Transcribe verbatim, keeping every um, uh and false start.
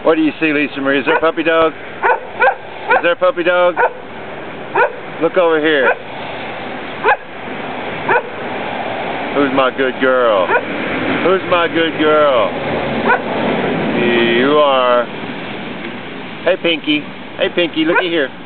What do you see, LisaMarie? Is there a puppy dog? Is there a puppy dog? Look over here. Who's my good girl? Who's my good girl? You are. Hey, Pinkie. Hey, Pinkie, looky here.